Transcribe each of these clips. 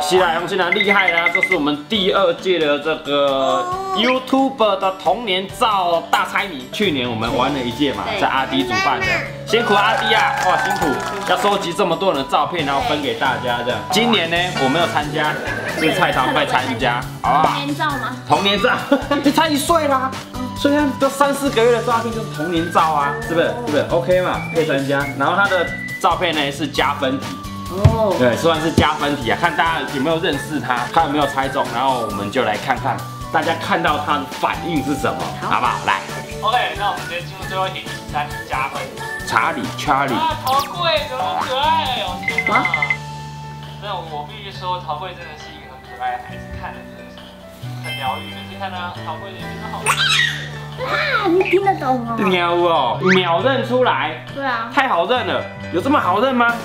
喜来红心啊，厉害啦！这是我们第2届的这个 YouTuber 的童年照大猜谜。去年我们玩了1届嘛，在阿迪主办的，辛苦阿迪啊，哇辛苦，要收集这么多人的照片，然后分给大家这样。今年呢，我没有参加，是蔡桃会参加，好不好？ 童年照吗？ 童年照，你才1岁啦。所以他都3、4个月的照片就是童年照啊，是不是？是不是 ？OK 嘛，可以参加。然后他的照片呢是加分题，哦，对，算是加分题啊，看大家有没有认识他，他有没有猜中，然后我们就来看看大家看到他的反应是什么，好不好？来 ，OK， 那我们直接进入最后一题，3题加分。 查理 Charlie， 啊，陶贵怎么那么可爱？我天哪！那我必须说，陶贵真的是一个很可爱的孩子，看着真的是很疗愈。每次看到陶贵的脸真的好。 啊，你听得懂哦？ 听有哦，秒认出来， 对啊， 太好认了，有这么好认吗？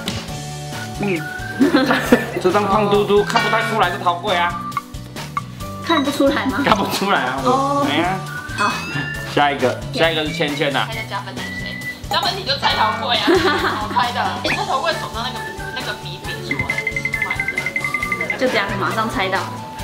这张胖嘟嘟看不太出来是陶贵啊， 看不出来吗？ 看不出来啊， 哦， 没啊。 好， 下一个是芊芊呐。 猜的加分的是谁？加分题就猜陶贵啊，我猜的。猜陶贵手上那个米饼是我很喜欢的， 就这样马上猜到。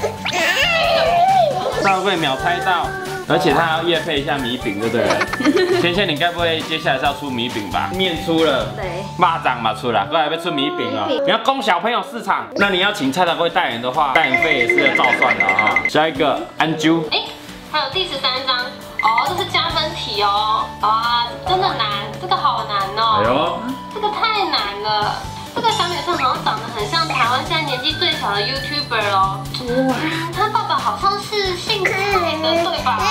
赵贵秒猜到，而且他还要业配一下米饼，对不对？芊芊，你该不会接下来是要出米饼吧？面出了， 对， 蚂蚱嘛出了，过来要出米饼哦。你要供小朋友市场，那你要请蔡桃贵代言的话，代言费也是要照算的啊。下一个安啾， 还有第13张哦，这是加分题哦。啊，真的难，这个好难哦。 哎呦， 这个太难了。这个小女生好像长得很像台湾现在年纪最小的 YouTuber 哦。哇，她爸爸好像是姓蔡的，对吧？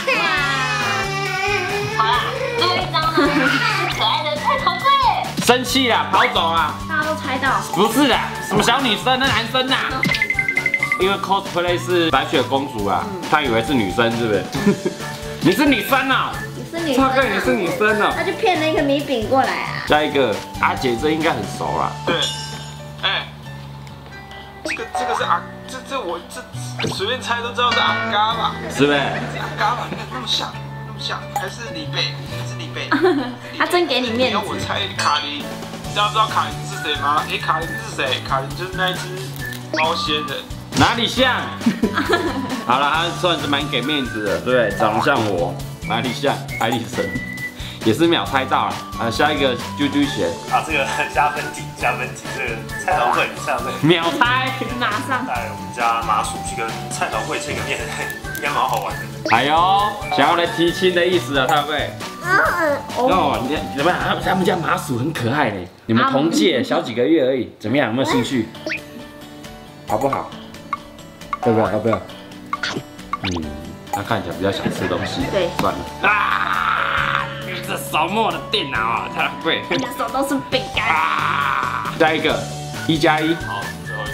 好啦，最后一张呢是可爱的蔡桃贵。 生气啦，跑走啦！ 大家都猜到。 不是啦，什么小女生，那男生呐。因为 cosplay 是白雪公主啊，他以为是女生，是不是？你是女生啊？ 你是女生啊？ 超哥，你是女生啊？ 他就骗了一个米饼过来啊。 下一个阿姐，这应该很熟啦。 对，哎，这个是阿，这我随便猜都知道是阿嘎吧？ 是不是？ 是阿嘎吧？那么像，还是李贝？ 他真给你面子。 让我猜卡琳，大家知道卡琳是谁吗？哎，卡琳是谁？卡琳就是那一只猫仙人。 哪里像？好了，他算是蛮给面子的，对不对？长得像我，哪里像？艾丽森也是秒猜到了。啊，下一个啾啾鞋啊，这个加分题，这个蔡桃贵， 秒猜， 马上。 带我们家麻薯去跟蔡桃贵见个面，应该蛮好玩的。 哎呦，想要来提亲的意思啊，蔡贵。哦，你怎么样？他们家麻薯很可爱嘞，你们同届，小几个月而已，怎么样？有没有兴趣？好不好？要不要？要不要？他看起来比较想吃东西。 对， 算了。啊！你这手磨的电脑啊，太贵。 你的手都是饼干。 啊！下一个1+1。 好，最后一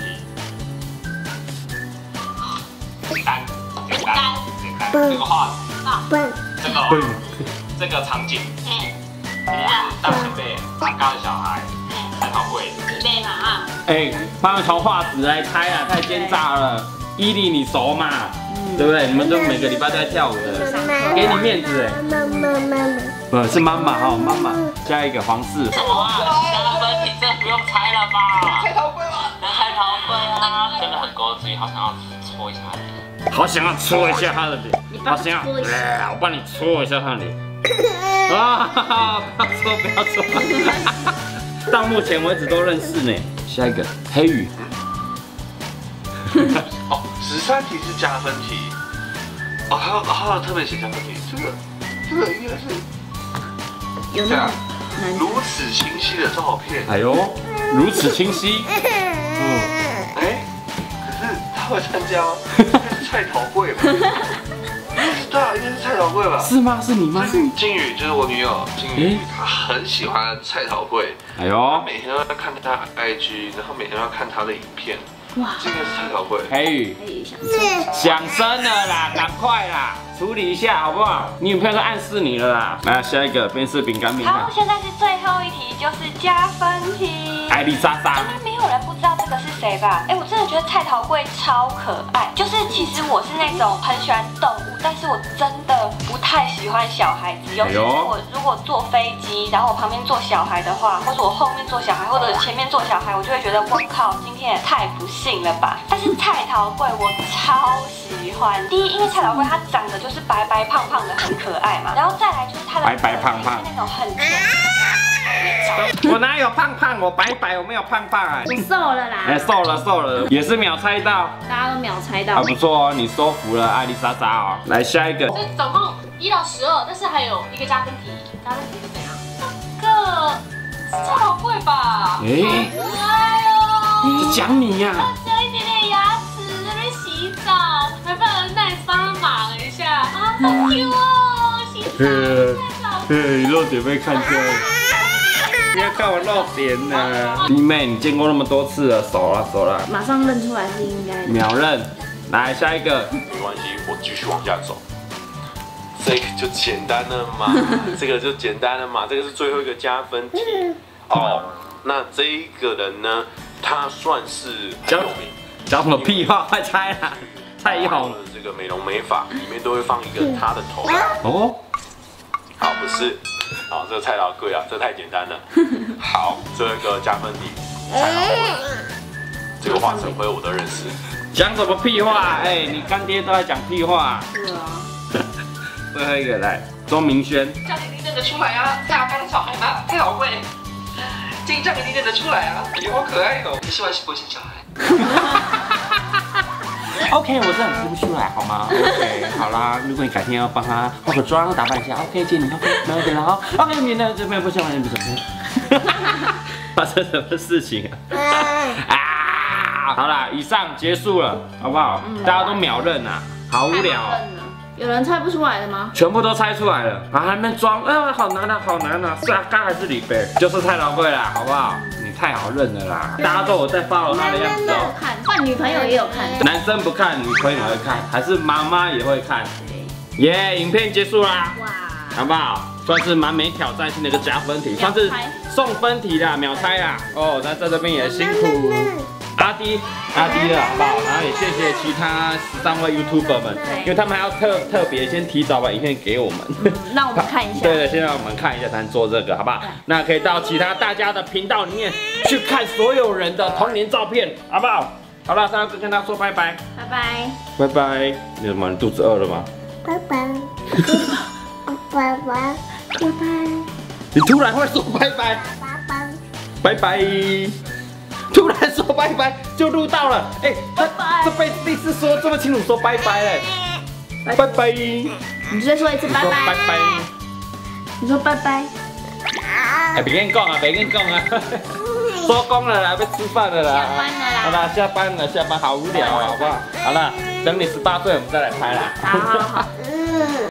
题。简单。这个画质，这个场景，大前辈阿嘎的小孩，蔡桃贵， 对嘛啊？ 哎，他们从画质来猜啊，太奸诈了。伊利你熟嘛？对不对？你们都每个礼拜都在跳舞的，给你面子哎。不是妈妈哈，妈妈。下一个黄氏。 哇，加分题这不用猜了吧？ 蔡桃贵吗？ 蔡桃贵啊， 真的很勾自己，好想要搓一下他的脸。 好想要搓一下他的脸，好想要，我帮你搓一下他的脸。啊！不要搓。到目前为止都认识呢。下一个黑羽。 哦，13题是加分题。哦，还有特别写加分题，这个应该是有那种如此清晰的照片。 哎呦，如此清晰。 哎，可是他会参加吗？应该是蔡桃贵吧？对啊，应该是蔡桃贵吧？ 是吗？是你吗？ 金宇就是我女友，金宇她很喜欢蔡桃贵。 哎呦， 每天都要看她 IG，然后每天都要看她的影片。哇，这个是蔡桃贵。 黑羽，想生了啦，赶快啦，处理一下好不好？你女朋友都暗示你了啦。来，下一个便是饼干饼干。 好，现在是最后一题，就是加分题。 艾丽莎莎。 应该没有人不知道这个是谁吧？哎，我真的觉得蔡桃贵超可爱。就是其实我是那种很喜欢动物，但是我真的的不太喜欢小孩子，尤其是我如果坐飞机，然后我旁边坐小孩的话，或者我后面坐小孩，或者前面坐小孩，我就会觉得我靠，今天也太不幸了吧。但是菜头粿我超喜欢，第一，因为菜头粿它长得就是白白胖胖的，很可爱嘛，然后再来就是它的白白胖胖是那种很甜。 我哪有胖胖？我白白，我没有胖胖啊。 我瘦了啦。 哎，瘦了，也是秒猜到， 大家都秒猜到。 还不错哦，你收服了艾丽莎莎哦。来下一个， 这总共1到12，但是还有一个加分题，加分题是怎样？这个是菜头粿吧？ 哎， 可爱哦。 这讲你呀。 只有一点点牙齿，在那边洗澡，还帮人奶帮他码了一下啊，好 Q 哦，洗澡。 漏点被看见。不要看我漏点呢！弟妹，你见过那么多次了，熟了。 马上认出来是应该的。 秒认。来下一个。 没关系，我继续往下走。这个就简单了嘛，这个就简单了嘛，这个是最后一个加分题哦。那这一个人呢，他算是很有名。 讲什么屁话？快猜啦！蔡依红的这个美容美发里面都会放一个他的头。 哦。 好，不是。好，这个菜头粿啊，这太简单了。好，最后一个加分题，菜头粿，这个化成灰我都认识。 讲什么屁话？哎，你干爹都在讲屁话。 是啊。 最后一个来，钟明轩。 这样一定认得出来啊！大家的小孩嘛，太好会。这样一定认得出来啊！也好可爱哦。你是不是不会生小孩 ？OK， 我真的吃不出来，好吗 ？OK， 好啦，如果你改天要帮他化个妆、打扮一下 ，OK， 姐你 OK， 没问题了哈。OK， 你呢这边不行，不行。发生什么事情啊？好啦，以上结束了，好不好？大家都秒认啊，好无聊。 有人猜不出来的吗？ 全部都猜出来了，还在那边装，好难啊！是阿刚还是李贝？就是菜头粿啦，好不好？你太好认了啦，大家都有在 follow 他的样子哦。 看，换女朋友也有看。 男生不看，女朋友会看，还是妈妈也会看？耶，影片结束啦，哇，好不好？算是蛮没挑战性的一个加分题，算是送分题啦，秒猜啦。哦，那在这边也辛苦阿迪了，好不好？然后也谢谢其他13位 YouTuber 们，因为他们还要特别先提早把影片给我们， 让我们看一下。 对，先让我们看一下才能做这个，好不好？那可以到其他大家的频道里面去看所有人的童年照片，好不好？好了，三哥跟他说拜拜， 拜拜， 拜拜。你怎么？你肚子饿了吗？ 拜拜，拜拜，拜拜。 你突然会说拜拜，拜拜。突然说拜拜就录到了，哎，这辈子第一次说这么清楚说拜拜嘞，拜拜。 你再说一次拜拜。 拜拜。 你说拜拜。 哎，别跟你讲啊，别跟你讲啊，收工了啦，要吃饭了啦。 下班了啦。 好啦，下班好无聊啊，好不好？好了，等你18岁我们再来拍啦。 好。